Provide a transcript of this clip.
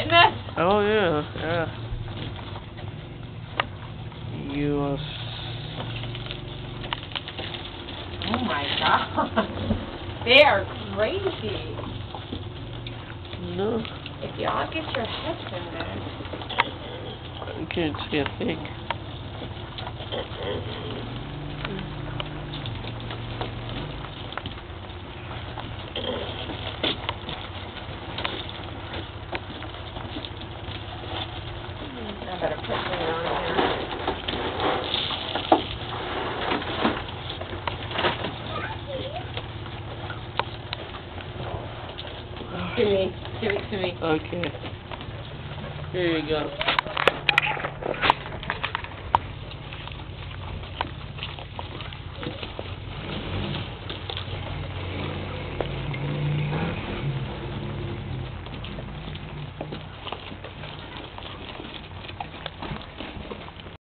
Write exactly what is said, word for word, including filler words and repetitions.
witness? Oh yeah, yeah. You are. Oh my god. They are crazy. No. If y'all get your heads in there. You can't see a thing. I better put something on here. Give me, give it to me. Okay. Here you go.